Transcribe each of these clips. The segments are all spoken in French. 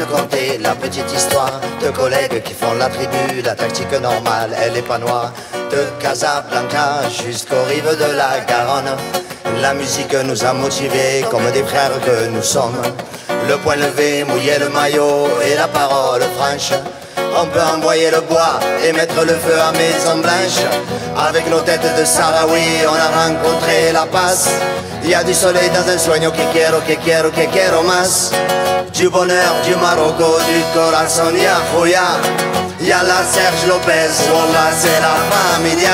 raconter la petite histoire de collègues qui font la tribu. La tactique normale, elle est pas noire. De Casablanca jusqu'aux rives de la Garonne, la musique nous a motivés comme des frères que nous sommes. Le poing levé, mouiller le maillot et la parole franche. On peut envoyer le bois et mettre le feu à Maison Blanche. Avec nos têtes de Sahraoui, on a rencontré la passe. Il y a du soleil dans un sueño que quiero más. Du bonheur, du Marocco, du corazón y a Julia. Y a la Serge Lopez, hola, c'est la familia.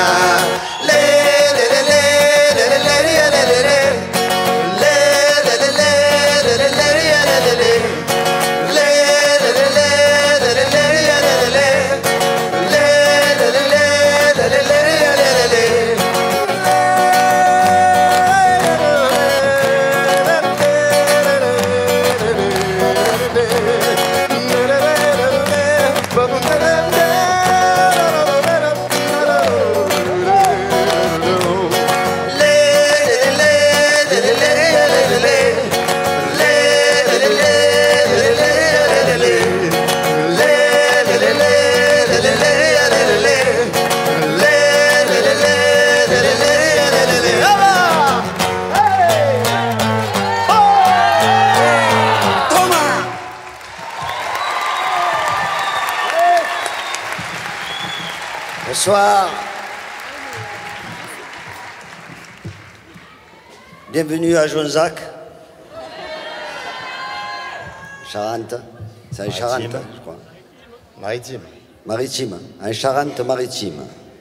Bonsoir. Bienvenue à Jonzac. Charente. C'est en Charente, je crois. Maritime. Maritime. En Charente-Maritime.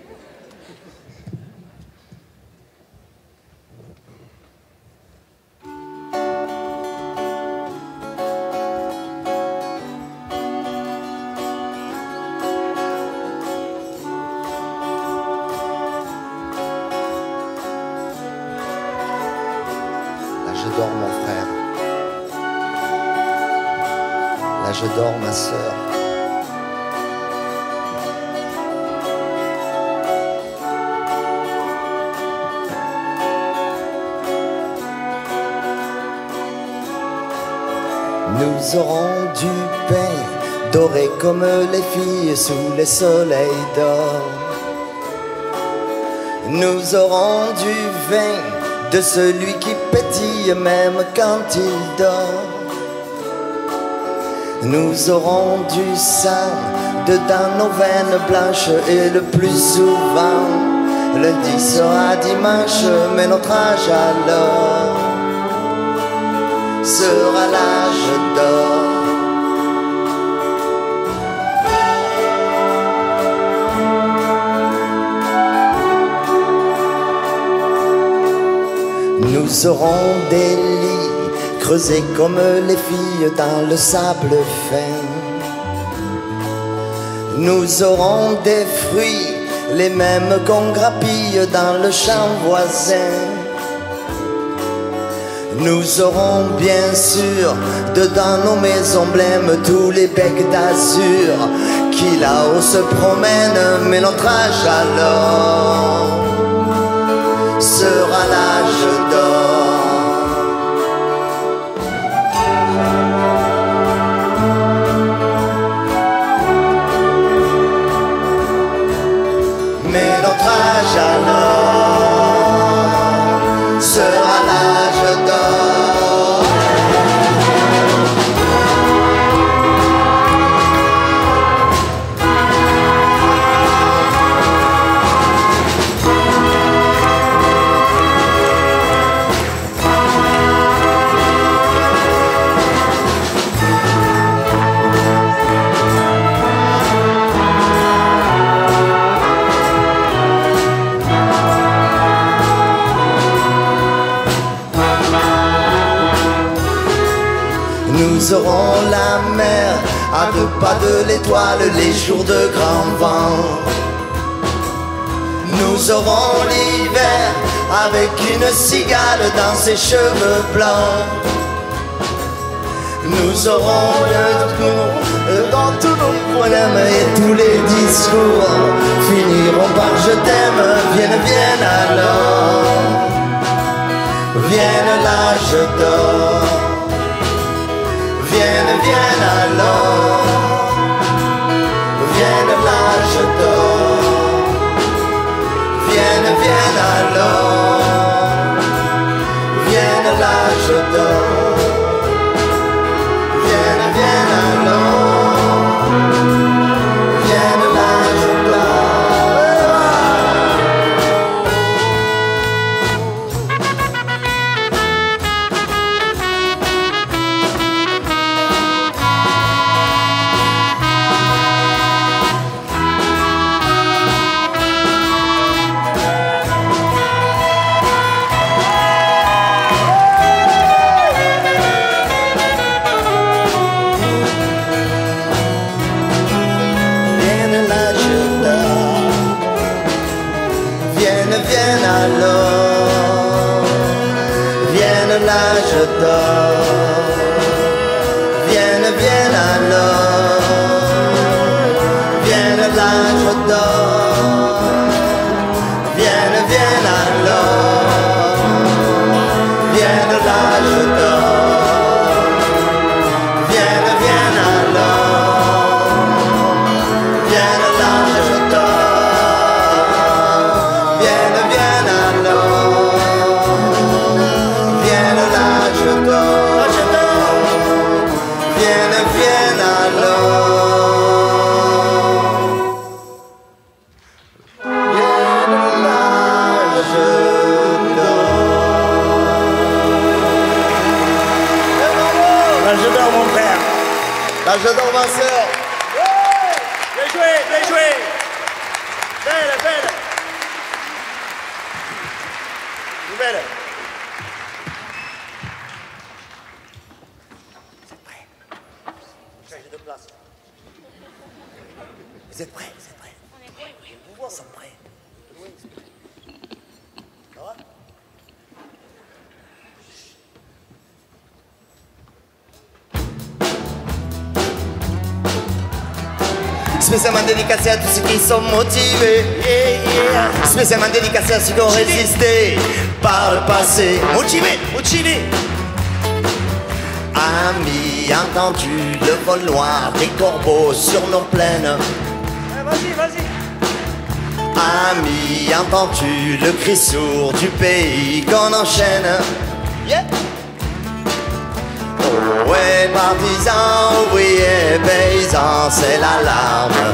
Je dors mon frère, là je dors ma sœur. Nous aurons du pain doré comme les filles sous les soleils d'or. Nous aurons du vin de celui qui pétille même quand il dort. Nous aurons du sang dedans nos veines blanches et le plus souvent lundi sera dimanche, mais notre âge alors sera l'âge d'or. Nous aurons des lits creusés comme les filles dans le sable fin. Nous aurons des fruits, les mêmes qu'on grappille dans le champ voisin. Nous aurons bien sûr dedans nos maisons blêmes tous les becs d'azur qui là-haut se promènent, mais notre âge alors sera l'âge d'or. Mais notre âge alors sera l'âge d'or. Nous aurons la mer à 2 pas de l'étoile, les jours de grand vent. Nous aurons l'hiver avec une cigale dans ses cheveux blancs. Nous aurons le dans tous nos problèmes et tous les discours finiront par je t'aime. Vienne, vienne alors, vienne l'âge d'or. Vienne, vienne alors. vienne alors, vienne l'âge d'or, vienne alors, vienne l'âge d'or, vienne alors, vienne l'âge d'or, vienne alors, vienne l'âge d'or, vienne alors, vienne l'âge d'or, vienne J'adore mon père. Là, j'adore ma sœur. Bien joué, bien joué. Belle, belle. Nouvelle. Vous êtes prêts? Changez de place. Vous êtes prêts? Vous êtes prêts? On est prêts. Oui, vous voir, sommes prêts. Ça va? Spécialement dédicacé à tous ceux qui sont motivés, spécialement dédicacé à ceux qui ont résisté par le passé. Motivé, motivé. Amis, entendu le vol noir des corbeaux sur nos plaines. Vas-y, vas-y. Amis, entendu le cri sourd du pays qu'on enchaîne. Yeah. Ouais, partisans, ouvriers, paysans, c'est l'alarme.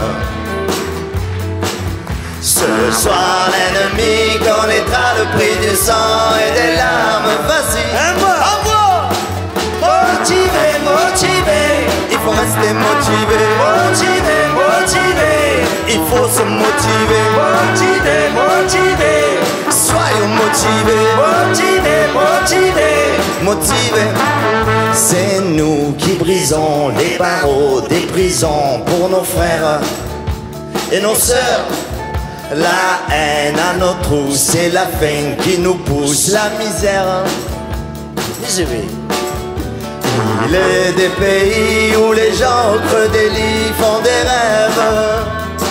Ce soir, l'ennemi connaîtra le prix du sang et des larmes. Vas-y, À moi. Motivé, motivé, il faut rester motivé. Motivé, motivé. Il faut se motiver. Motivé, motivé. Soyons motivés. Motivé, motivé. Motivés. C'est nous qui brisons les barreaux des prisons pour nos frères et nos sœurs. La haine à nos trous, c'est la faim qui nous pousse, la misère. Misery. Il est des pays où les gens au creux des lits font des rêves.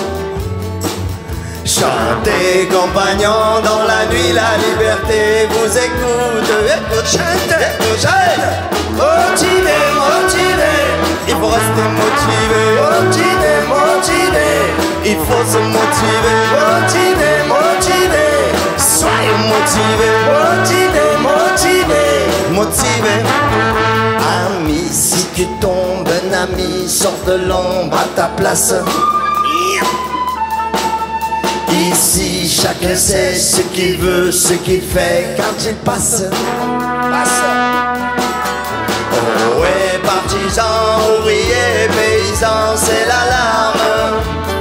Chantez, compagnons, dans la nuit, la liberté vous écoute. Écoute, chante, écoute, chante. Motivé, motivé, il faut rester motivé. Motivé, motivé, il faut se motiver. Motivé, motivé, soyons motivés. Motivé, motivé, motivé. Ami, si tu tombes, un ami sort de l'ombre à ta place. Ici, chacun sait ce qu'il veut, ce qu'il fait quand il passe. Oh, ouais, partisans, ouvriers, paysans, c'est l'alarme.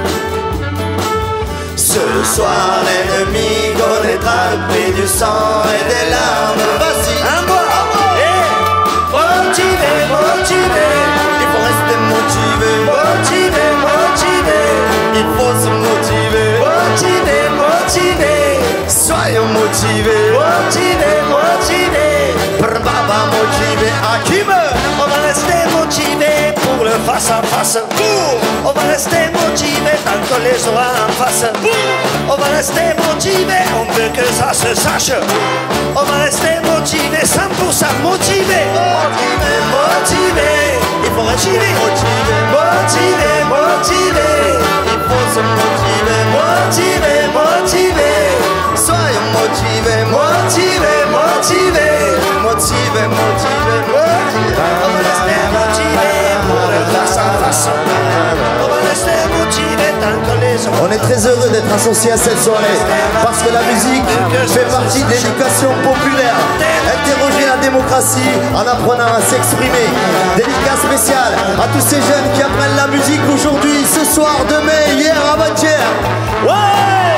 Ce soir, l'ennemi connaîtra le prix du sang et des larmes. Vas-y, À moi. motivé, motivé, il faut rester motivé. Motivé, motivé, il faut se motiver. Motivé, motivé, soyons motivés. Motivé, motivé, baba motivé. À qui meurt? On va rester motivé pour le face à face. On va rester motivé tant que les aura en face. On va rester motivé, on veut que ça se sache. On va rester motivé, 100% motivé. Motivé, motivé, il faut rester motivé. Motivé, motivé, il faut se motiver. Motivé, motivé, soyons motivés. Motivé, motivé, motivé, motivé, motivé. On va rester motivé pour le face à face. On va rester motivé tant que les aura. On est très heureux d'être associés à cette soirée parce que la musique fait partie de l'éducation populaire. Interroger la démocratie en apprenant à s'exprimer. Délicat spécial à tous ces jeunes qui apprennent la musique aujourd'hui, ce soir, demain, hier, avant-hier. Ouais!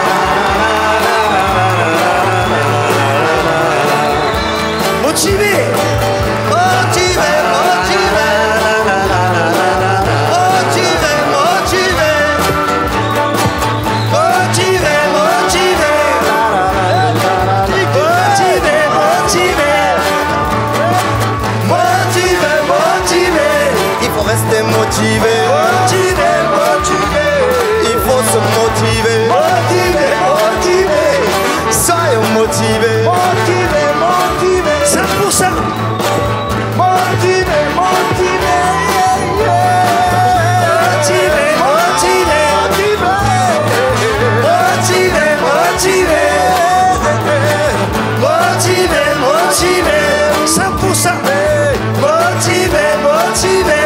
Motivé! Motivé, motivé, motivé, motivé, motivé, motivé, motivé, motivé, motivé, 100%. Motivé, motivé, motivé, motivé, motivé, motivé, motivé, motivé, 100%. Motivé, motivé,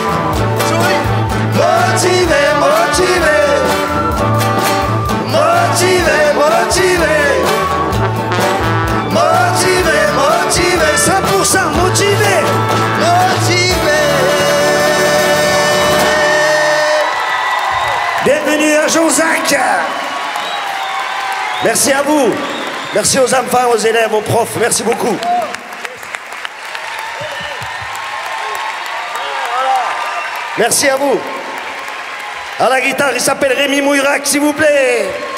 motivé, motivé, motivé, motivé, motivé, motivé, 100% motivé, motivé. Bienvenue à Jonzac. Merci à vous. Merci aux enfants, aux élèves, aux profs. Merci beaucoup. Merci à vous. À la guitare, il s'appelle Rémi Mouirac, s'il vous plaît.